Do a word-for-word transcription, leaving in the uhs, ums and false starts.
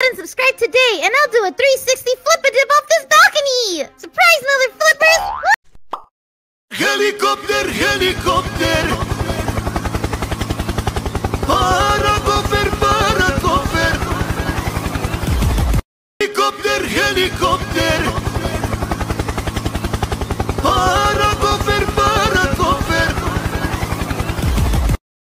and subscribe today, and I'll do a three sixty flip-a-dip off this balcony! Surprise, mother flippers! Helikopter, helikopter!